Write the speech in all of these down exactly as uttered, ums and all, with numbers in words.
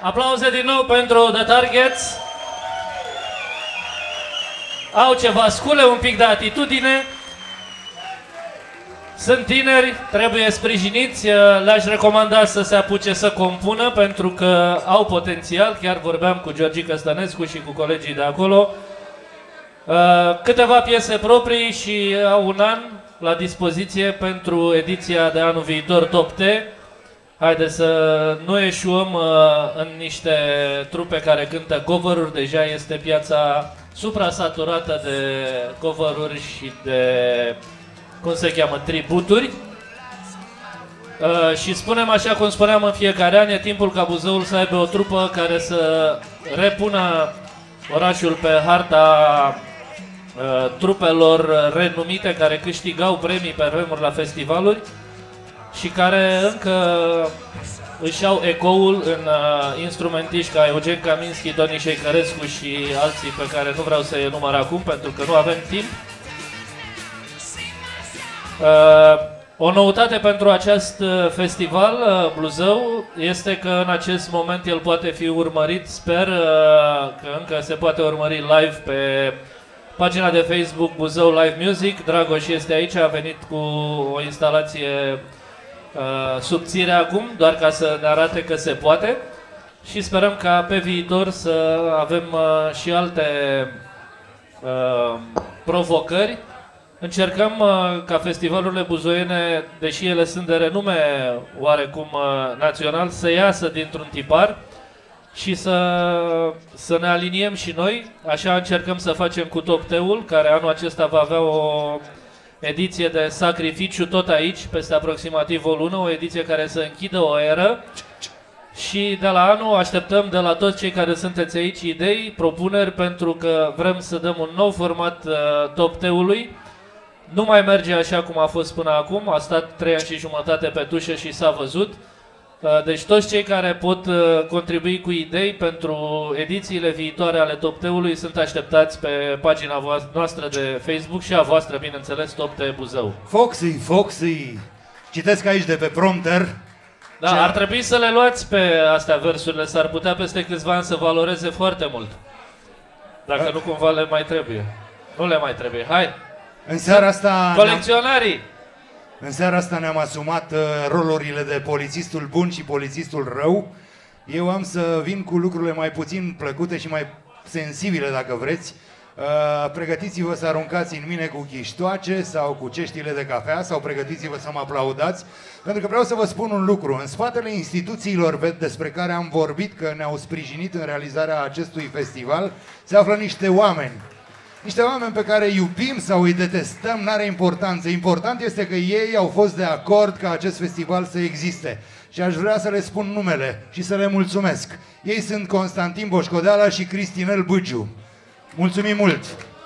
Aplauze din nou pentru The Targets. Au ceva scule, un pic de atitudine. Sunt tineri, trebuie sprijiniți, le-aș recomanda să se apuce să compună pentru că au potențial, chiar vorbeam cu Georgica Stănescu și cu colegii de acolo. Câteva piese proprii și au un an la dispoziție pentru ediția de anul viitor Top T. Haideți să nu eșuăm în niște trupe care cântă cover-uri, deja este piața suprasaturată de cover-uri și de, cum se cheamă, tributuri. Uh, și spunem așa cum spuneam în fiecare an, e timpul ca Buzăul să aibă o trupă care să repună orașul pe harta uh, trupelor renumite care câștigau premii pe vremuri la festivaluri și care încă își au ecoul în uh, instrumentiști ca Eugen Kaminski, Toni Șeicărescu și alții pe care nu vreau să-i enumăr acum pentru că nu avem timp. Uh, o noutate pentru acest festival uh, Bluzău este că în acest moment el poate fi urmărit, sper uh, că încă se poate urmări live pe pagina de Facebook Buzău Live Music. Dragoș este aici, a venit cu o instalație uh, subțire acum, doar ca să ne arate că se poate și sperăm ca pe viitor să avem uh, și alte uh, provocări. Încercăm uh, ca festivalurile buzoiene, deși ele sunt de renume oarecum uh, național, să iasă dintr-un tipar și să, să ne aliniem și noi. Așa încercăm să facem cu Top T-ul, care anul acesta va avea o ediție de sacrificiu tot aici, peste aproximativ o lună, o ediție care să închidă o eră. Și de la anul așteptăm de la toți cei care sunteți aici idei, propuneri, pentru că vrem să dăm un nou format uh, Top T-ului. Nu mai merge așa cum a fost până acum, a stat trei ani și jumătate pe tușă și s-a văzut. Deci toți cei care pot contribui cu idei pentru edițiile viitoare ale Top T-ului sunt așteptați pe pagina noastră de Facebook și a voastră, bineînțeles, Top T Buzău. Foxy, Foxy, citesc aici de pe prompter. Da, ce... ar trebui să le luați pe astea versurile, s-ar putea peste câțiva ani să valoreze foarte mult. Dacă nu cumva le mai trebuie. Nu le mai trebuie, hai! În seara asta colecționarii! În seara asta ne-am asumat uh, rolurile de polițistul bun și polițistul rău. Eu am să vin cu lucrurile mai puțin plăcute și mai sensibile, dacă vreți. Uh, pregătiți-vă să aruncați în mine cu ghiștoace sau cu ceștile de cafea sau pregătiți-vă să mă aplaudați. Pentru că vreau să vă spun un lucru. În spatele instituțiilor despre care am vorbit că ne-au sprijinit în realizarea acestui festival se află niște oameni. Niște oameni pe care îi iubim sau îi detestăm, n-are importanță. Important este că ei au fost de acord ca acest festival să existe. Și aș vrea să le spun numele și să le mulțumesc. Ei sunt Constantin Boșcodeala și Cristinel Bâgiu. Mulțumim mult!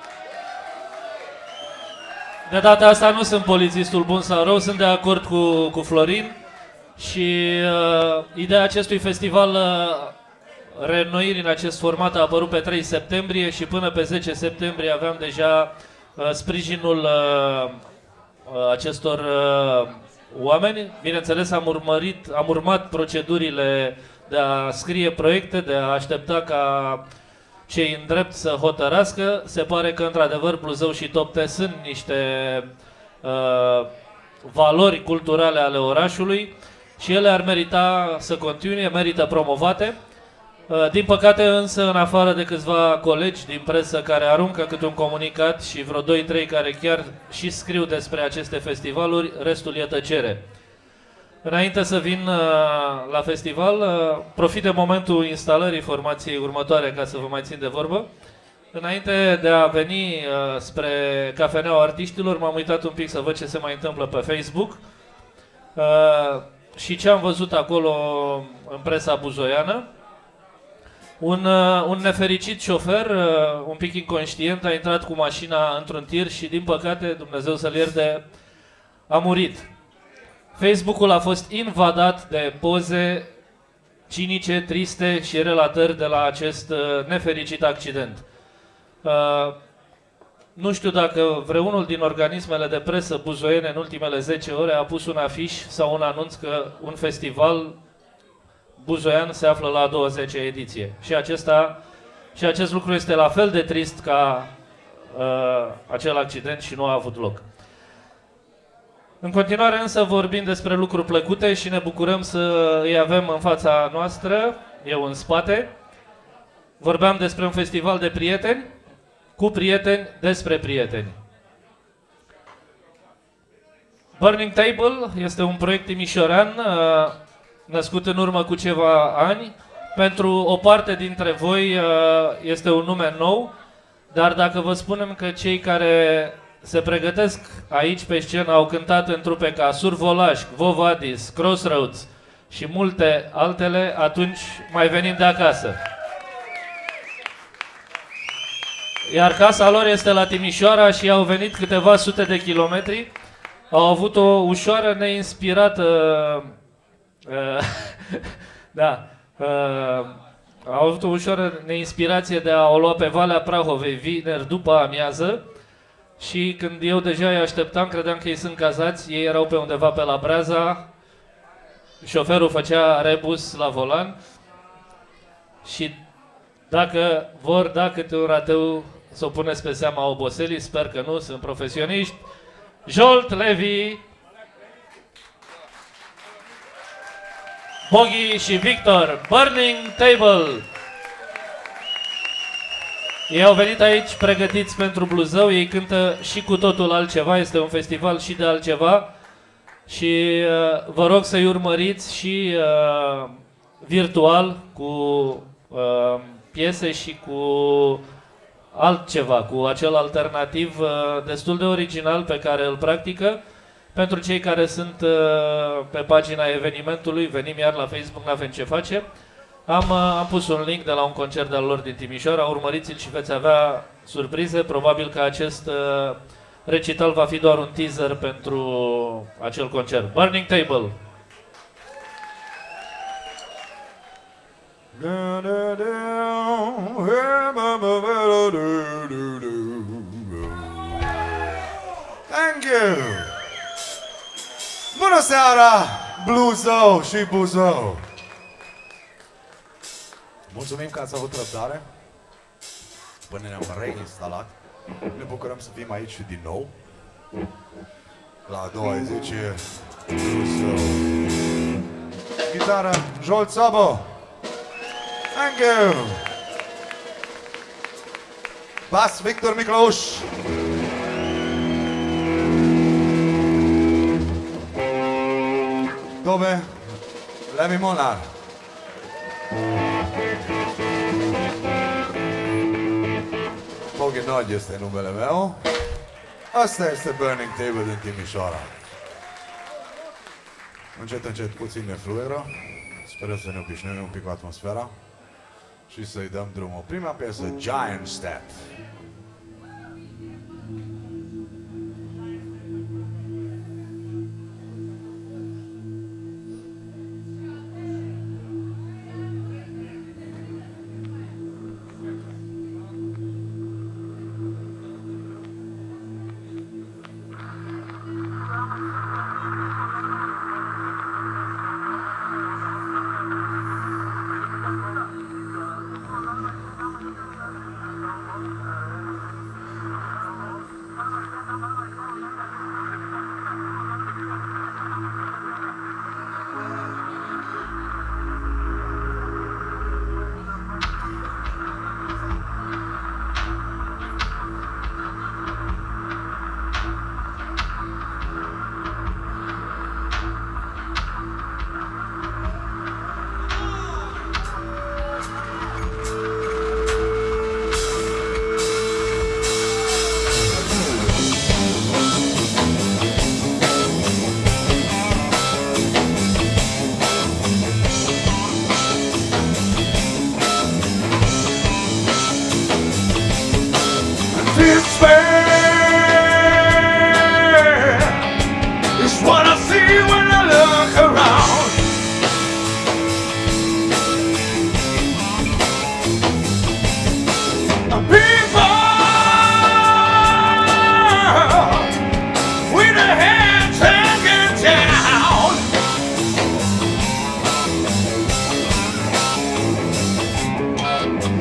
De data asta nu sunt polițistul bun sau rău, sunt de acord cu, cu Florin. Și uh, ideea acestui festival... Uh, reînnoiri în acest format a apărut pe trei septembrie și până pe zece septembrie aveam deja uh, sprijinul uh, uh, acestor uh, oameni. Bineînțeles, am urmărit, am urmat procedurile de a scrie proiecte, de a aștepta ca cei în drept să hotărască. Se pare că, într-adevăr, Bluzău și Top T sunt niște uh, valori culturale ale orașului și ele ar merita să continue, merită promovate. Din păcate însă, în afară de câțiva colegi din presă care aruncă câte un comunicat și vreo doi trei care chiar și scriu despre aceste festivaluri, restul e tăcere. Înainte să vin la festival, profit de momentul instalării formației următoare ca să vă mai țin de vorbă. Înainte de a veni spre Cafeneaua Artiștilor, m-am uitat un pic să văd ce se mai întâmplă pe Facebook și ce am văzut acolo în presa buzoiană. Un, uh, un nefericit șofer, uh, un pic inconștient, a intrat cu mașina într-un tir și, din păcate, Dumnezeu să-l ierte, a murit. Facebook-ul a fost invadat de poze cinice, triste și relatări de la acest uh, nefericit accident. Uh, nu știu dacă vreunul din organismele de presă buzoiene în ultimele zece ore a pus un afiș sau un anunț că un festival Buzoian se află la a douăzecea ediție. Și, acesta, și acest lucru este la fel de trist ca uh, acel accident și nu a avut loc. În continuare însă vorbim despre lucruri plăcute și ne bucurăm să îi avem în fața noastră, eu în spate. Vorbeam despre un festival de prieteni, cu prieteni, despre prieteni. Burning Table este un proiect timișorean născut în urmă cu ceva ani. Pentru o parte dintre voi este un nume nou, dar dacă vă spunem că cei care se pregătesc aici pe scenă au cântat în trupe ca Survolaș, Vovadis, Crossroads și multe altele, atunci mai venim de acasă. Iar casa lor este la Timișoara și au venit câteva sute de kilometri. Au avut o ușoară neinspirată... Uh, da, uh, au avut o ușoară neinspirație de a o lua pe Valea Prahovei vineri după amiază. Și când eu deja îi așteptam, credeam că ei sunt cazați, ei erau pe undeva pe la Breaza, șoferul făcea rebus la volan și dacă vor da câte un rateu să o puneți pe seama oboselii, sper că nu, sunt profesioniști. Jolt, Levi, Bogi și Victor, Burning Table. Ei au venit aici pregătiți pentru Bluzău, ei cântă și cu totul altceva, este un festival și de altceva și uh, vă rog să-i urmăriți și uh, virtual cu uh, piese și cu altceva, cu acel alternativ uh, destul de original pe care îl practică. Pentru cei care sunt uh, pe pagina evenimentului, venim iar la Facebook, n-avem ce face. Am, am pus un link de la un concert de-al lor din Timișoara, urmăriți-l și veți avea surprize. Probabil că acest uh, recital va fi doar un teaser pentru acel concert. Burning Table. Thank you! Bună seara, Bluzău și Buzău! Mulțumim că ați avut răbdare până ne-am reinstalat. Ne bucurăm să fim aici din nou la a doua ediție Bluzău. Gitară, Jolt Sabo. Thank you! Bas, Victor Miclauș. Tobe, Levi Molnar. Bogi Nagy este numele meu. Asta este Burning Table din Timișoara. Încet, încet, puțin ne fluieră. Sper să ne obișnuim un pic cu atmosfera și să-i dăm drumul. Prima piesă, Giant Step. Thank you.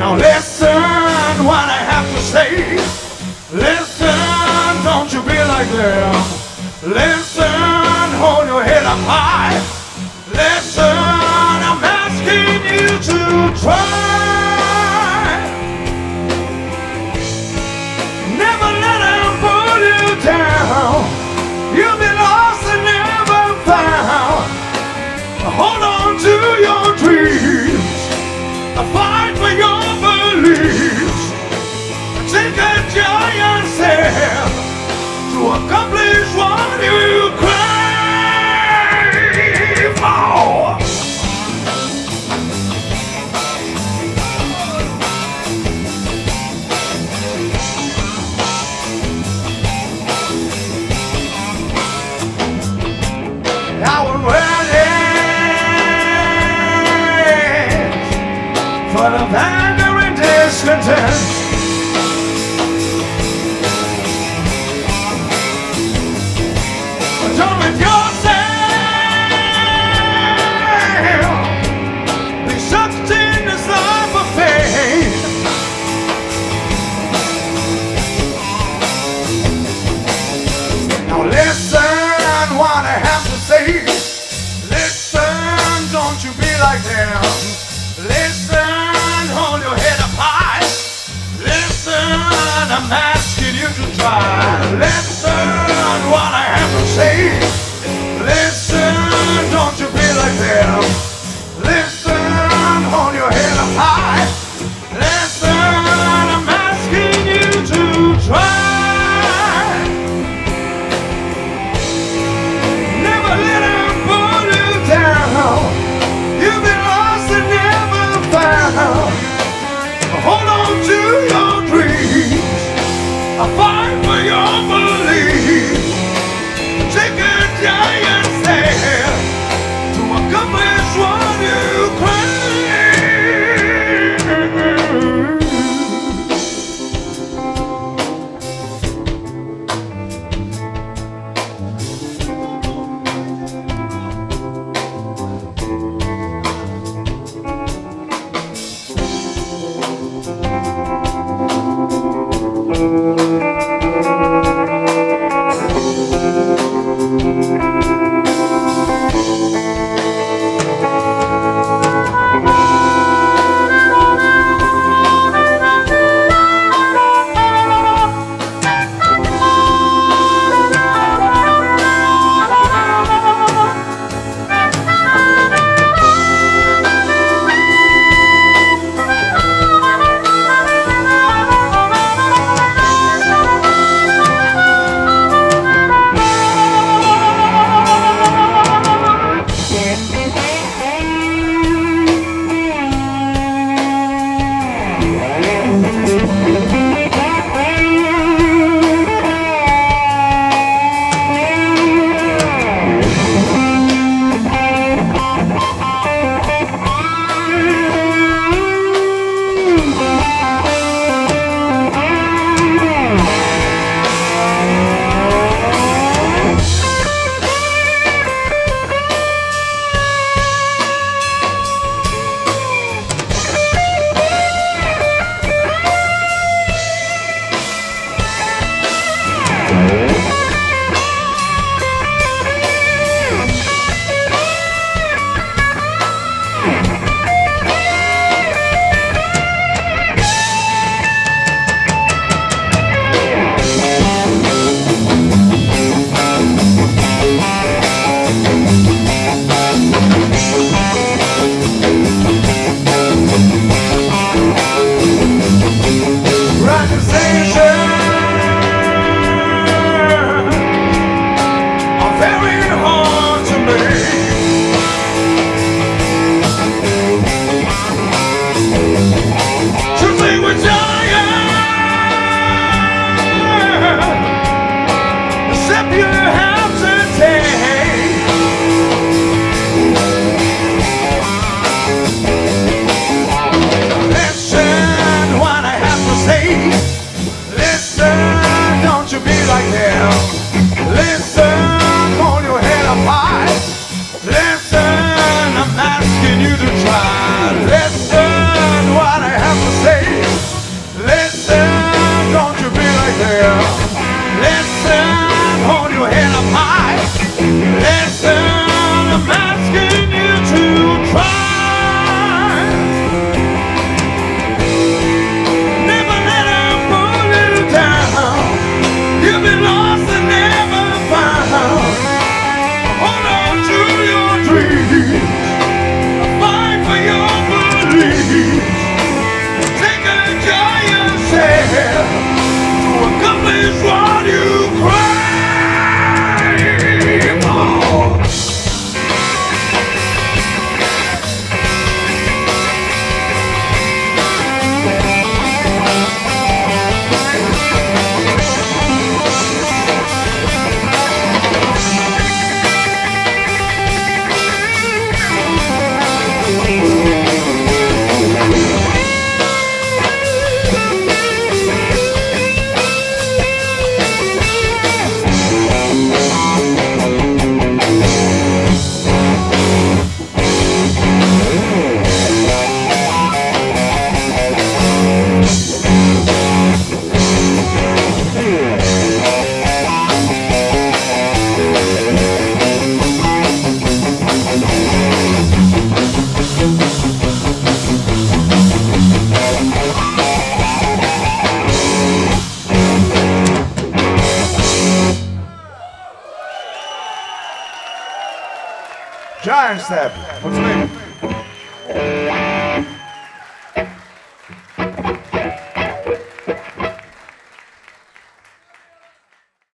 Now listen what I have to say. Listen, don't you be like them. Listen, hold your head up high. Listen, I'm asking you to try. Never let them pull you down. You'll be lost and never found. Hold on to your dreams. Fight for your beliefs. Take a giant step to accomplish what you crave for. I was ready for the anger and discontent. Don't let yourself be sucked in this life of pain. Now listen what I have to say. Listen, don't you be like them. Listen, hold your head up high. Listen, I'm asking you to try. Listen what I have to say. Listen, don't you be like them. Listen, hold your head up high. Listen, I'm asking you to try. Never let them pull you down. You've been lost and never found. Hold on to your dreams. I fight for your beliefs. Take a giant step to accomplish what you crave. Giant Step. Mulțumim!